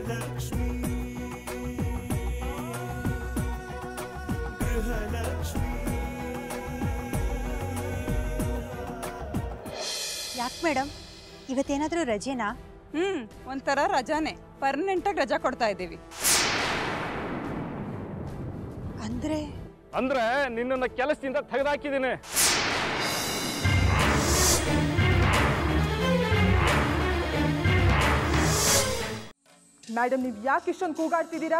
ಗೃಹಲಕ್ಷ್ಮಿ ಗೃಹಲಕ್ಷ್ಮಿ. ಯಾಕೆ ಮೇಡಮ್ ಇವತ್ತೇನಾದರೂ ರಜೆನಾ? ಒಂಥರ ರಜಾನೆ, ಪರ್ಮನೆಂಟಾಗಿ ರಜಾ ಕೊಡ್ತಾ ಇದ್ದೀವಿ. ಅಂದ್ರೆ ನಿನ್ನನ್ನು ಕೆಲಸದಿಂದ ತೆಗೆದಾಕಿದ್ದೀನಿ. ಮೇಡಮ್, ನೀವು ಯಾಕೆ ಇಷ್ಟೊಂದು ಕೂಗಾಡ್ತಿದ್ದೀರಾ?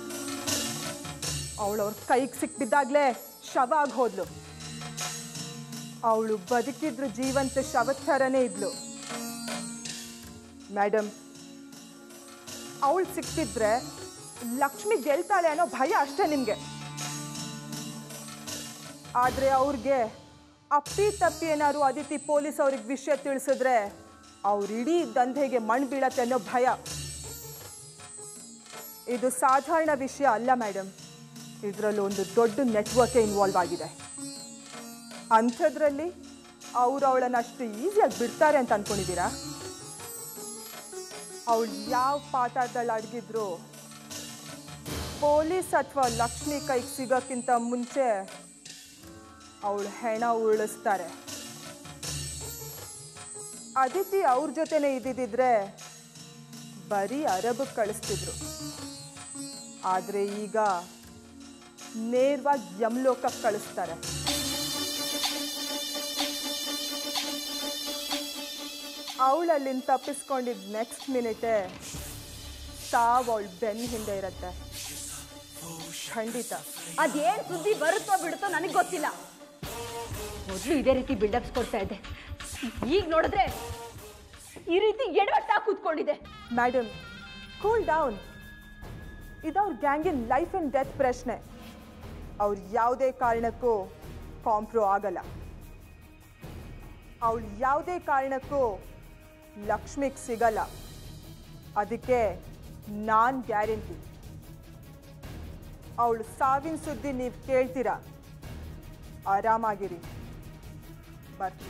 ಅವಳವ್ರ ಕೈಗೆ ಸಿಕ್ಬಿದ್ದಾಗ್ಲೇ ಶವ ಆಗಿ ಹೋದ್ಲು. ಅವಳು ಬದುಕಿದ್ರು ಜೀವಂತ ಶವದ ಥರನೇ ಇದ್ಲು. ಮೇಡಮ್, ಅವಳು ಸಿಕ್ತಿದ್ರೆ ಲಕ್ಷ್ಮಿ ಗೆಲ್ತಾಳೆ ಅನ್ನೋ ಭಯ ಅಷ್ಟೇ ನಿಮಗೆ. ಆದರೆ ಅವ್ರಿಗೆ ಅಪ್ಪಿ ತಪ್ಪಿ ಏನಾದ್ರು ಅದಿತಿ ಪೊಲೀಸ್ ಅವ್ರಿಗೆ ವಿಷಯ ತಿಳಿಸಿದ್ರೆ ಅವ್ರ ಇಡೀ ದಂಧೆಗೆ ಮಣ್ಣು ಬೀಳತ್ತೆ ಅನ್ನೋ ಭಯ. ಇದು ಸಾಧಾರಣ ವಿಷಯ ಅಲ್ಲ ಮೇಡಮ್, ಇದರಲ್ಲಿ ಒಂದು ದೊಡ್ಡ ನೆಟ್ವರ್ಕೇ ಇನ್ವಾಲ್ವ್ ಆಗಿದೆ. ಅಂಥದ್ರಲ್ಲಿ ಅವರು ಅವಳನ್ನು ಅಷ್ಟು ಈಸಿಯಾಗಿ ಬಿಡ್ತಾರೆ ಅಂತ ಅಂದ್ಕೊಂಡಿದ್ದೀರಾ? ಅವಳು ಯಾವ ಪಾಠದಲ್ಲಿ ಅಡಗಿದ್ರು ಪೊಲೀಸ್ ಅಥವಾ ಲಕ್ಷ್ಮಿ ಕೈಗೆ ಸಿಗೋಕ್ಕಿಂತ ಮುಂಚೆ ಅವಳು ಹೆಣ ಉರುಳಿಸ್ತಾರೆ. ಅದಿತಿ ಅವ್ರ ಜೊತೆನೇ ಇದ್ದಿದ್ರೆ ಬರೀ ಅರಬಕ್ಕೆ ಕಳಿಸ್ತಿದ್ರು. ಆದರೆ ಈಗ ನೇರವಾಗಿ ಯಮಲೋಕಕ್ಕೆ ಕಳಿಸ್ತಾರೆ. ಅವಳಲ್ಲಿಂದ ತಪ್ಪಿಸ್ಕೊಂಡಿದ್ದ ನೆಕ್ಸ್ಟ್ ಮಿನಿಟೇ ಸಾವು ಅವಳು ಬೆನ್ನ ಹಿಂದೆ ಇರತ್ತೆ. ಖಂಡಿತ. ಅದೇನು ಸುದ್ದಿ ಬರುತ್ತೋ ಬಿಡುತ್ತೋ ನನಗೆ ಗೊತ್ತಿಲ್ಲ. ಮೊದಲು ಇದೇ ರೀತಿ ಬಿಲ್ಡಪ್ಸ್ ಕೊಡ್ತಾ ಇದ್ದೆ, ಈಗ ನೋಡಿದ್ರೆ ಈ ರೀತಿ ಎಡವಟ್ಟಾಗಿ ಕೂತ್ಕೊಂಡಿದೆ. Madam, cool down. ಇದವ್ರ ಗ್ಯಾಂಗಿನ ಲೈಫ್ ಆ್ಯಂಡ್ ಡೆತ್ ಪ್ರಶ್ನೆ. ಅವ್ರು ಯಾವುದೇ ಕಾರಣಕ್ಕೂ ಕಾಂಪ್ರೋ ಆಗಲ್ಲ. ಅವಳು ಯಾವುದೇ ಕಾರಣಕ್ಕೂ ಲಕ್ಷ್ಮಿಗೆ ಸಿಗಲ್ಲ. ಅದಕ್ಕೆ ನಾನು ಗ್ಯಾರಂಟಿ. ಅವಳು ಸಾವಿನ ಸುದ್ದಿ ನೀವು ಕೇಳ್ತೀರಾ, ಆರಾಮಾಗಿರಿ. ಬರ್ತೀವಿ.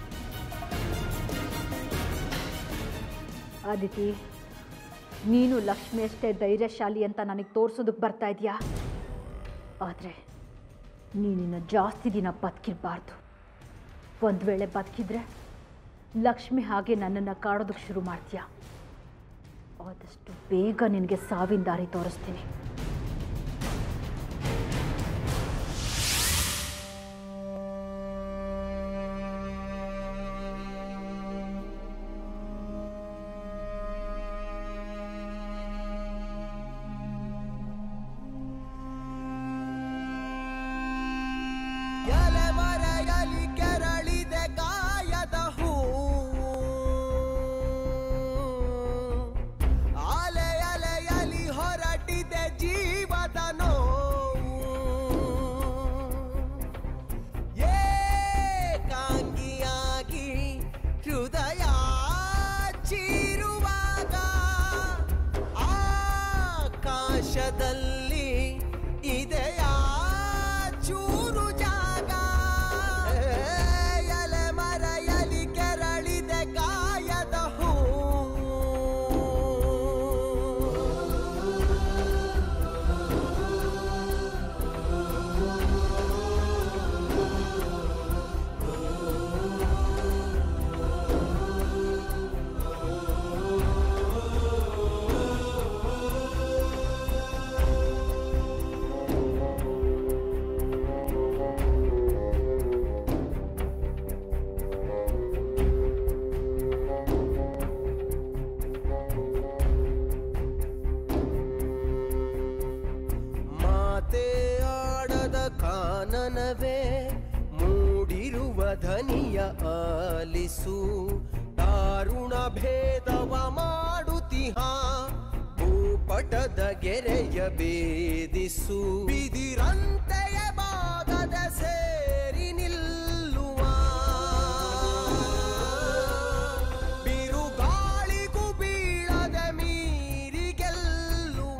ಆದಿತಿ, ನೀನು ಲಕ್ಷ್ಮಿ ಅಷ್ಟೇ ಧೈರ್ಯಶಾಲಿ ಅಂತ ನನಗೆ ತೋರಿಸೋದಕ್ಕೆ ಬರ್ತಾ ಇದೆಯಾ? ಆದರೆ ನೀನಿನ್ನು ಜಾಸ್ತಿ ದಿನ ಬದುಕಿರಬಾರ್ದು. ಒಂದು ವೇಳೆ ಬದುಕಿದ್ರೆ ಲಕ್ಷ್ಮಿ ಹಾಗೆ ನನ್ನನ್ನು ಕಾಡೋದಕ್ಕೆ ಶುರು ಮಾಡ್ತೀಯ. ಆದಷ್ಟು ಬೇಗ ನಿನಗೆ ಸಾವಿನ ದಾರಿ ತೋರಿಸ್ತೀನಿ. ಕಾನನವೇ ಮೂಡಿರುವ ಧನಿಯ ಆಲಿಸು. ದಾರುಣ ಭೇದವ ಮಾಡುತ್ತಿಹ ಭೂಪಟದ ಗೆರೆಯ ಭೇದಿಸು. ಬಿದಿರಂತೆಯ ಬಾಗದ ಸೇರಿ ನಿಲ್ಲುವ ಬಿರುಗಾಳಿಗೂ ಬೀಳದ ಮೀರಿ ಗೆಲ್ಲುವ.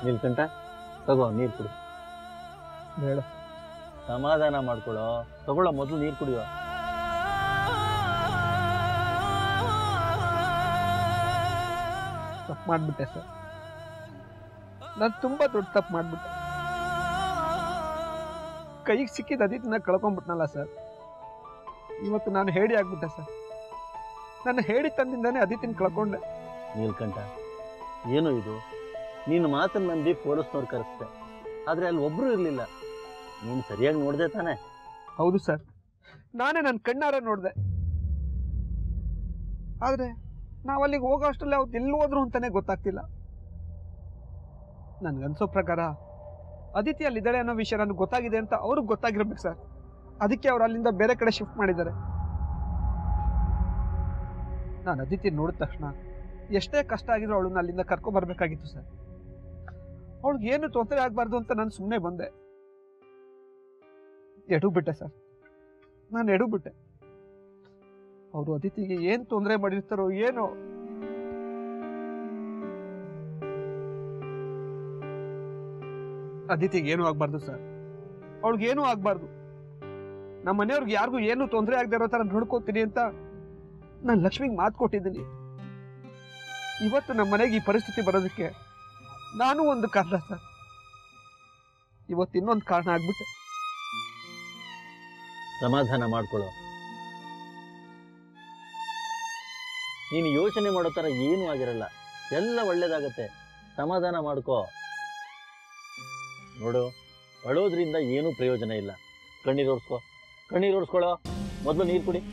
ನೀಲ್ಕಂಠ ತಗೋ ನೀರು ಕುಡಿ. ಬೇಡ. ಸಮಾಧಾನ ಮಾಡ್ಕೊಳ್ಳೋ, ತಗೊಳ್ಳೋ, ಮೊದಲು ನೀರು ಕುಡಿಯೋ. ತಪ್ಪು ಮಾಡಿಬಿಟ್ಟೆ ಸರ್, ನಾನು ತುಂಬ ದೊಡ್ಡ ತಪ್ಪು ಮಾಡಿಬಿಟ್ಟೆ. ಕೈಗೆ ಸಿಕ್ಕಿದ ಅದಿತಿನ ಕಳ್ಕೊಂಡ್ಬಿಟ್ನಲ್ಲ ಸರ್. ಇವತ್ತು ನಾನು ಹೇಳಿ ಆಗ್ಬಿಟ್ಟೆ ಸರ್. ನನ್ನ ಹೇಳಿ ತಂದಿಂದಾನೆ ಅದಿತಿನ ಕಳ್ಕೊಂಡೆ. ನೀಲ್ಕಂಠ, ಏನು ಇದು? ನೀನು ಮಾತನ್ನು ನಂಬಿ ಪೊಲೀಸ್ನವ್ರು ಕರೆಸ್ತೆ, ಆದರೆ ಅಲ್ಲಿ ಒಬ್ಬರು ಇರಲಿಲ್ಲ. ನೀನು ಸರಿಯಾಗಿ ನೋಡಿದೆ ತಾನೆ? ಹೌದು ಸರ್, ನಾನೇ ನನ್ನ ಕಣ್ಣಾರೆ ನೋಡಿದೆ. ಆದರೆ ನಾವು ಅಲ್ಲಿಗೆ ಹೋಗೋ ಅಷ್ಟರಲ್ಲಿ ಅವ್ರು ಎಲ್ಲಿ ಹೋದ್ರು ಅಂತಾನೆ ಗೊತ್ತಾಗ್ತಿಲ್ಲ. ನನ್ಗನ್ಸೋ ಪ್ರಕಾರ ಅದಿತಿ ಅಲ್ಲಿದ್ದಾಳೆ ಅನ್ನೋ ವಿಷಯ ನನಗೆ ಗೊತ್ತಾಗಿದೆ ಅಂತ ಅವ್ರಿಗೆ ಗೊತ್ತಾಗಿರ್ಬೇಕು ಸರ್. ಅದಕ್ಕೆ ಅವ್ರು ಅಲ್ಲಿಂದ ಬೇರೆ ಕಡೆ ಶಿಫ್ಟ್ ಮಾಡಿದ್ದಾರೆ. ನಾನು ಅದಿತಿ ನೋಡಿದ ತಕ್ಷಣ ಎಷ್ಟೇ ಕಷ್ಟ ಆಗಿದ್ರು ಅವಳನ್ನ ಅಲ್ಲಿಂದ ಕರ್ಕೊಂಡ್ಬರ್ಬೇಕಾಗಿತ್ತು ಸರ್. ಅವಳಿಗೆ ಏನು ತೊಂದರೆ ಆಗಬಾರ್ದು ಅಂತ ನಾನು ಸುಮ್ಮನೆ ಬಂದೆ. ಎಡುಬಿಟ್ಟೆ ಸರ್, ನಾನು ಎಡುಬಿಟ್ಟೆ. ಅವರು ಅದಿತಿಗೆ ಏನು ತೊಂದರೆ ಮಾಡಿರ್ತಾರೋ ಏನೋ. ಅದಿತಿಗೆ ಏನೂ ಆಗ್ಬಾರ್ದು ಸರ್, ಅವಳಿಗೇನೂ ಆಗ್ಬಾರ್ದು. ನಮ್ಮ ಮನೆಯವ್ರಿಗೆ ಯಾರಿಗೂ ಏನು ತೊಂದರೆ ಆಗದೆ ಇರೋ ಥರ ನೋಡ್ಕೋತೀನಿ ಅಂತ ನಾನು ಲಕ್ಷ್ಮಿಗೆ ಮಾತು ಕೊಟ್ಟಿದ್ದೀನಿ. ಇವತ್ತು ನಮ್ಮ ಮನೆಗೆ ಈ ಪರಿಸ್ಥಿತಿ ಬರೋದಕ್ಕೆ ನಾನು ಒಂದು ಕಾರಣ ಸರ್. ಇವತ್ತು ಇನ್ನೊಂದು ಕಾರಣ ಆಗ್ಬಿಟ್ಟೆ. ಸಮಾಧಾನ ಮಾಡ್ಕೊಳ್ಳೋ. ನೀನು ಯೋಚನೆ ಮಾಡೋ ಥರ ಏನೂ ಆಗಿರಲ್ಲ, ಎಲ್ಲ ಒಳ್ಳೇದಾಗತ್ತೆ. ಸಮಾಧಾನ ಮಾಡ್ಕೋ. ನೋಡು, ಅಳೋದ್ರಿಂದ ಏನೂ ಪ್ರಯೋಜನ ಇಲ್ಲ. ಕಣ್ಣೀರು ಒರೆಸ್ಕೊಳ್ಳೋ. ಮೊದಲು ನೀರು ಕುಡಿ.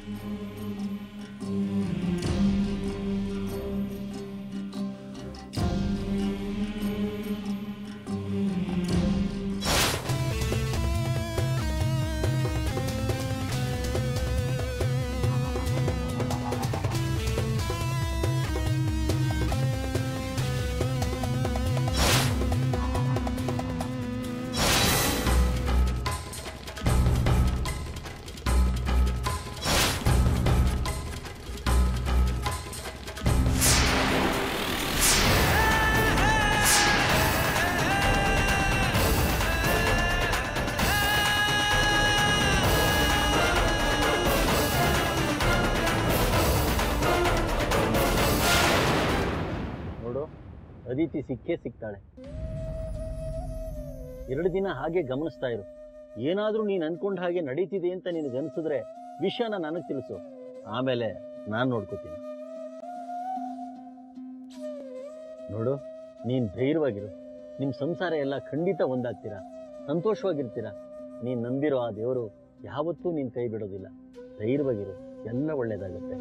ಅದಿತಿ ಸಿಕ್ಕೇ ಸಿಗ್ತಾಳೆ. 2 ದಿನ ಹಾಗೆ ಗಮನಿಸ್ತಾ ಇರು. ಏನಾದರೂ ನೀನು ಅನ್ಕೊಂಡ ಹಾಗೆ ನಡೀತಿದೆ ಅಂತ ನಿನಗನ್ಸಿದ್ರೆ ವಿಷಯನ ನನಗೆ ತಿಳಿಸು. ಆಮೇಲೆ ನಾನು ನೋಡ್ಕೋತೀನಿ. ನೋಡು, ನೀನು ಧೈರ್ಯವಾಗಿರು. ನಿಮ್ಮ ಸಂಸಾರ ಎಲ್ಲ ಖಂಡಿತ ಒಂದಾಗ್ತೀರಾ, ಸಂತೋಷವಾಗಿರ್ತೀರಾ. ನೀನು ನಂಬಿರೋ ಆ ದೇವರು ಯಾವತ್ತೂ ನೀನು ಕೈ ಬಿಡೋದಿಲ್ಲ. ಧೈರ್ಯವಾಗಿರು, ಎಲ್ಲ ಒಳ್ಳೆಯದಾಗುತ್ತೆ.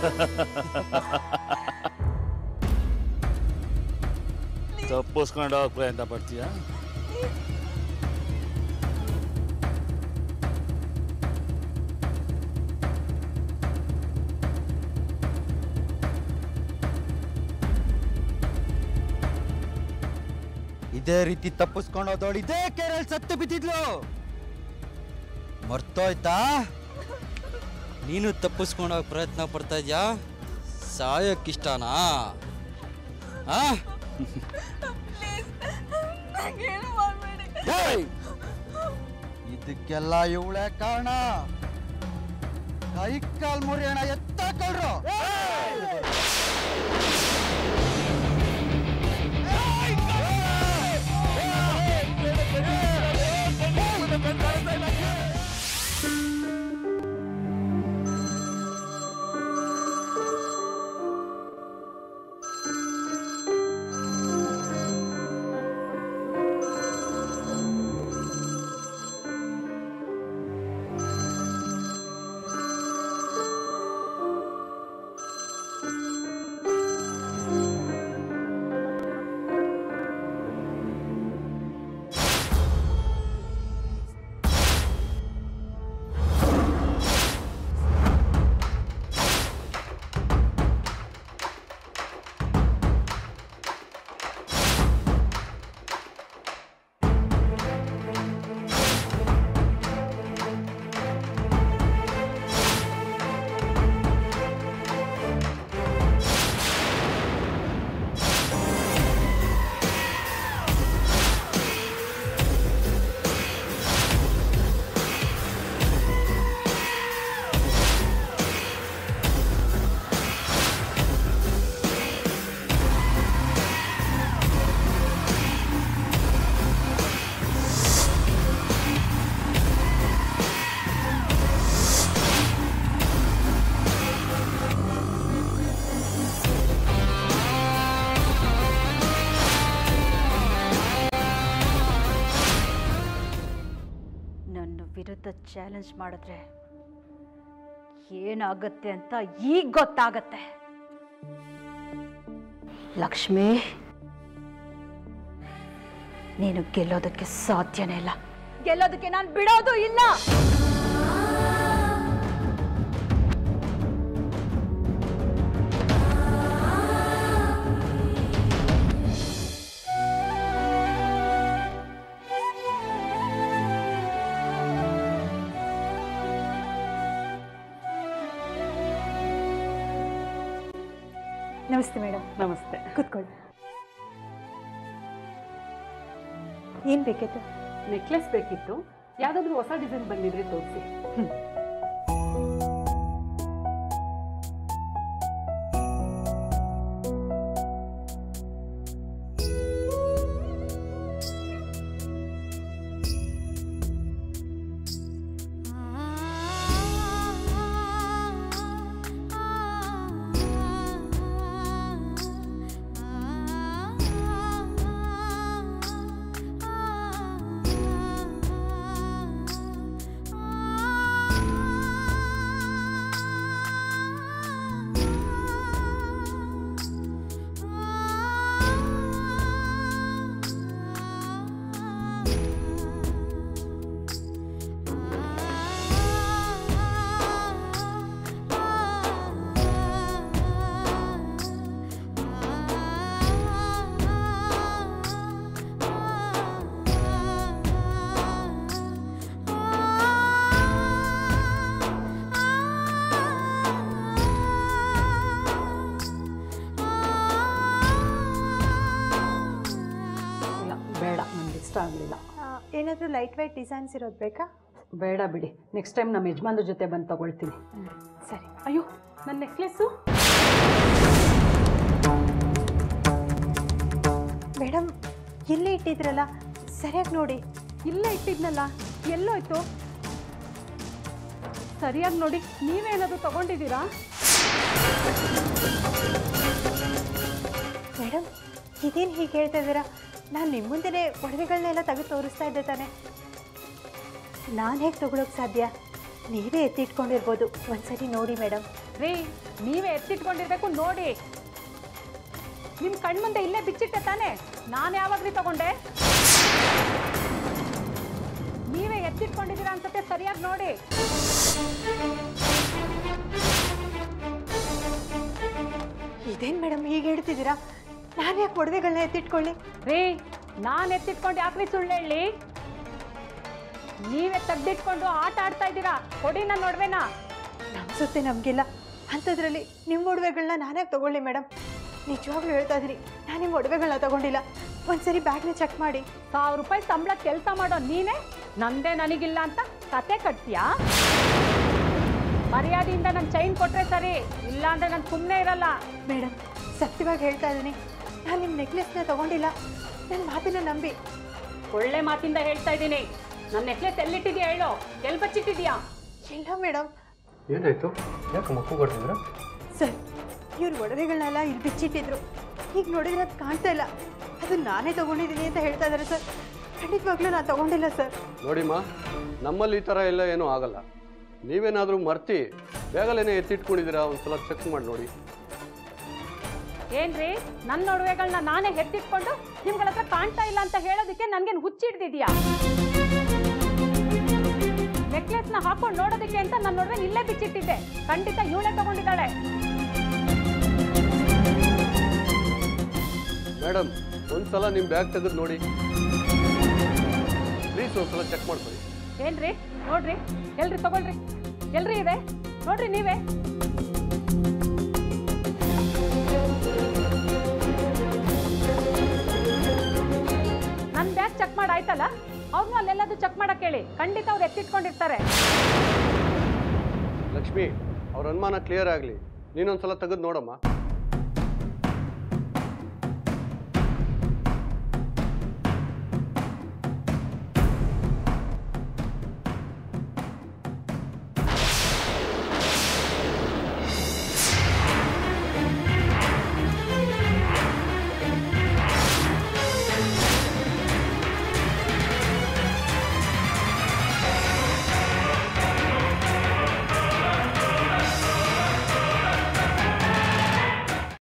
ತಪ್ಪಿಸ್ಕೊಂಡು ಹೋಗಿ ಪ್ರಯತ್ನ ಪಡ್ತೀಯಾ? ಇದೇ ರೀತಿ ತಪ್ಪಿಸ್ಕೊಂಡು ಹೋದವಳು ಇದೇ ಕೆರೆಯಲ್ಲಿ ಸತ್ತು ಬಿದ್ದಿದ್ಲು. ಮರ್ತೋಯ್ತಾ? ನೀನು ತಪ್ಪಿಸ್ಕೊಂಡು ಹೋಗಿ ಪ್ರಯತ್ನ ಪಡ್ತಾ ಇದ್ಯಾ? ಸಾಯಕ್ಕಿಷ್ಟನಾ? ಇದಕ್ಕೆಲ್ಲ ಇವಳೇ ಕಾರಣ. ಕೈ ಕಾಲ್ ಮುರಿಯೋಣ ಎತ್ತಾಕೊಳ್ರು. ವಿರುದ್ಧ ಚಾಲೆಂಜ್ ಮಾಡಿದ್ರೆ ಏನಾಗುತ್ತೆ ಅಂತ ಈಗ ಗೊತ್ತಾಗತ್ತೆ. ಲಕ್ಷ್ಮಿ, ನೀನು ಗೆಲ್ಲೋದಕ್ಕೆ ಸಾಧ್ಯನೇ ಇಲ್ಲ. ಗೆಲ್ಲೋದಕ್ಕೆ ನಾನು ಬಿಡೋದು ಇಲ್ಲ. ನಮಸ್ತೆ ಮೇಡಮ್. ನಮಸ್ತೆ. ಕೂತ್ಕೊಳ್ಳಿ. ಏನು ಬೇಕಿತ್ತು? ನೆಕ್ಲೆಸ್ ಬೇಕಿತ್ತು. ಯಾವುದಾದ್ರೂ ಹೊಸ ಡಿಸೈನ್ ಬಂದಿದ್ರೆ ತೋರಿಸಿ. ಆಗಲಿಲ್ಲ. ಏನಾದರೂ ಲೈಟ್ ವೈಟ್ ಡಿಸೈನ್ಸ್ ಇರೋದು ಬೇಕಾ? ಬೇಡ ಬಿಡಿ, ನೆಕ್ಸ್ಟ್ ಟೈಮ್ ನಮ್ಮ ಯಜಮಾನ್ರ ಜೊತೆ ಬಂದು ತಗೊಳ್ತೀನಿ. ಸರಿ. ಅಯ್ಯೋ, ನನ್ನ ನೆಕ್ಲೆಸ್ಸು. ಮೇಡಮ್, ಇಲ್ಲೇ ಇಟ್ಟಿದ್ರಲ್ಲ, ಸರಿಯಾಗಿ ನೋಡಿ. ಇಲ್ಲೇ ಇಟ್ಟಿದ್ನಲ್ಲ, ಎಲ್ಲೋಯ್ತು? ಸರಿಯಾಗಿ ನೋಡಿ. ನೀವೇನಾದರೂ ತಗೊಂಡಿದ್ದೀರಾ? ಮೇಡಮ್, ಇದೇನು ಹೀಗೆ ಹೇಳ್ತಾ ಇದ್ದೀರಾ? ನಾನು ನಿಮ್ಮ ಮುಂದೆನೇ ಒಡವೆಗಳನ್ನೆಲ್ಲ ತೆಗೆದು ತೋರಿಸ್ತಾ ಇದ್ದೆ ತಾನೆ. ನಾನು ಹೇಗೆ ತಗೊಳ್ಳೋಕೆ ಸಾಧ್ಯ? ನೀವೇ ಎತ್ತಿಟ್ಕೊಂಡಿರ್ಬೋದು. ಒಂದ್ಸರಿ ನೋಡಿ ಮೇಡಮ್. ರೀ ನೀವೇ ಎತ್ತಿಟ್ಕೊಂಡಿರ್ಬೇಕು ನೋಡಿ. ನಿಮ್ಮ ಕಣ್ಮುಂದೆ ಇಲ್ಲೇ ಬಿಚ್ಚಿಟ್ಟೆ ತಾನೆ, ನಾನು ಯಾವಾಗ್ರಿ ತಗೊಂಡೆ? ನೀವೇ ಎತ್ತಿಟ್ಕೊಂಡಿದ್ದೀರಾ ಅನ್ಸುತ್ತೆ, ಸರಿಯಾಗಿ ನೋಡಿ. ಇದೇನು ಮೇಡಮ್ ಹೀಗೆ ಹೇಳ್ತಿದ್ದೀರಾ? ನಾನು ಯಾಕೆ ಒಡವೆಗಳನ್ನ ಎತ್ತಿಟ್ಕೊಳ್ಳಿ? ರೀ ನಾನು ಎತ್ತಿಟ್ಕೊಂಡು ಯಾಕ್ರಿ ಸುಳ್ಳು ಹೇಳಿ? ನೀವೇ ತೆಗ್ದಿಟ್ಕೊಂಡು ಆಟ ಆಡ್ತಾ ಇದ್ದೀರಾ. ಕೊಡಿ ನನ್ನ ಒಡವೆನ. ಅನ್ಸುತ್ತೆ ನಮಗಿಲ್ಲ, ಅಂಥದ್ರಲ್ಲಿ ನಿಮ್ಮ ಒಡವೆಗಳನ್ನ ನಾನೇ ತಗೊಳ್ಳಿ ಮೇಡಮ್. ನಿಜವಾಗ್ಲೂ ಹೇಳ್ತಾ ಇದ್ದೀನಿ, ನಾನು ನಿಮ್ಮ ಒಡವೆಗಳನ್ನ ತಗೊಂಡಿಲ್ಲ. ಒಂದ್ಸರಿ ಬ್ಯಾಗ್ನ ಚೆಕ್ ಮಾಡಿ. 1000 ರೂಪಾಯಿ ಸಂಬಳ ಕೆಲಸ ಮಾಡೋ ನೀನೇ ನಂದೇ ನನಗಿಲ್ಲ ಅಂತ ಕತೆ ಕಟ್ತೀಯಾ? ಮರ್ಯಾದೆಯಿಂದ ನನ್ನ ಚೈನ್ ಕೊಟ್ರೆ ಸರಿ, ಇಲ್ಲ ಅಂದ್ರೆ ನಾನು ಸುಮ್ಮನೆ ಇರಲ್ಲ. ಮೇಡಮ್ ಸತ್ಯವಾಗಿ ಹೇಳ್ತಾ ಇದ್ದೀನಿ, ನಾನು ನಿಮ್ಮ ನೆಕ್ಲೆಸ್ನ ತಗೊಂಡಿಲ್ಲ. ನನ್ನ ಮಾತಿನ ನಂಬಿ. ಒಳ್ಳೆ ಮಾತಿಂದ ಹೇಳ್ತಾ ಇದ್ದೀನಿ. ನನ್ನ ನೆಕ್ಲೆಸ್ ಎಲ್ಲಿಟ್ಟಿದ್ಯಾ ಹೇಳೋ, ಎಲ್ಲಿ ಬಚ್ಚಿಟ್ಟಿದ್ಯಾ? ಇಲ್ಲ ಮೇಡಮ್. ಏನಾಯ್ತು? ಯಾಕೆ ಮಕ್ಕಳು ಕೊಟ್ಟಿದ್ರ? ಸರ್, ಇವ್ರ ಒಡವೆಗಳನ್ನೆಲ್ಲ ಇಲ್ಲಿ ಬಿಚ್ಚಿಟ್ಟಿದ್ರು. ಈಗ ನೋಡಿದ್ರೆ ಅದು ಕಾಣ್ತಾ ಇಲ್ಲ. ಅದು ನಾನೇ ತಗೊಂಡಿದ್ದೀನಿ ಅಂತ ಹೇಳ್ತಾ ಇದ್ದಾರೆ ಸರ್. ಖಂಡಿತವಾಗ್ಲೂ ನಾನು ತಗೊಂಡಿಲ್ಲ ಸರ್. ನೋಡಿಮ್ಮ, ನಮ್ಮಲ್ಲಿ ಈ ಥರ ಎಲ್ಲ ಏನೂ ಆಗಲ್ಲ. ನೀವೇನಾದರೂ ಮರ್ತಿ ಬೇಗಲೇನೆ ಎತ್ತಿಟ್ಕೊಂಡಿದ್ದೀರಾ? ಒಂದ್ಸಲ ಚೆಕ್ ಮಾಡಿ ನೋಡಿ. ಏನ್ರಿ, ನನ್ನ ಒಡವೆಗಳನ್ನ ನಾನೇ ಎತ್ತಿಟ್ಕೊಂಡು ನಿಮ್ಗಳ ಹತ್ರ ಕಾಣ್ತಾ ಇಲ್ಲ ಅಂತ ಹೇಳೋದಕ್ಕೆ ನನ್ಗೇನು ಹುಚ್ಚಿಡ್ದಿದ್ಯಾ? ನೆಕ್ಲೆಸ್ನ ಹಾಕೊಂಡು ನೋಡೋದಕ್ಕೆ ಅಂತ ನನ್ನ ಒಡವೆ ಇಲ್ಲೇ ಬಿಚ್ಚಿಟ್ಟಿದ್ದೆ. ಖಂಡಿತ ಇವಳೇ ತಗೊಂಡಿದ್ದಾಳೆ. ಮೇಡಮ್, ಒಂದ್ಸಲ ನಿಮ್ಮ ಬ್ಯಾಗ್ ತೆಗೆದು ನೋಡಿ ಪ್ಲೀಸ್. ಒಂದ್ಸಲ ಚೆಕ್ ಮಾಡ್ಕೊಳ್ಳಿ. ಏನ್ರಿ, ನೋಡ್ರಿ, ಎಲ್ರಿ ತಗೊಳ್ರಿ, ಎಲ್ರಿ ಇದೆ ನೋಡ್ರಿ ನೀವೇ. ನನ್ನ ಬ್ಯಾಗ್ ಚೆಕ್ ಮಾಡಾಯ್ತಲ್ಲ, ಅವ್ರನ್ನೂ ಅಲ್ಲೆಲ್ಲದು ಚೆಕ್ ಮಾಡಕ್ ಹೇಳಿ. ಖಂಡಿತ ಅವ್ರು ಎತ್ತಿಟ್ಕೊಂಡಿರ್ತಾರೆ. ಲಕ್ಷ್ಮಿ, ಅವ್ರ ಅನುಮಾನ ಕ್ಲಿಯರ್ ಆಗಲಿ. ನೀನೊಂದ್ಸಲ ತೆಗೆದು ನೋಡಮ್ಮ.